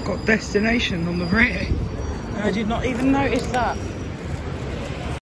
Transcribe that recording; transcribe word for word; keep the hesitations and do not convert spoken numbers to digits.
got destination on the rear. I did not even notice that.